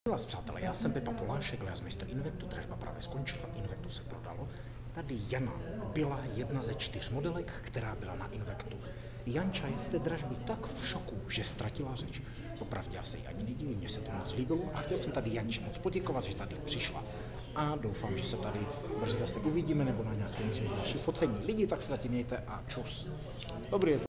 Vás přátelé, já jsem Pepa Polášek, Glassmeister Invectu, dražba právě skončila, Invectu se prodalo. Tady Jana byla jedna ze 4 modelek, která byla na Invectu. Janča je z té dražby tak v šoku, že ztratila řeč. Popravdě já se jí ani nedivím, mně se to moc líbilo a chtěl jsem tady Janči moc poděkovat, že tady přišla. A doufám, že se tady brzy zase uvidíme nebo na nějakém z dalších focení. Lidi, tak se zatím mějte a čus. Dobrý je to.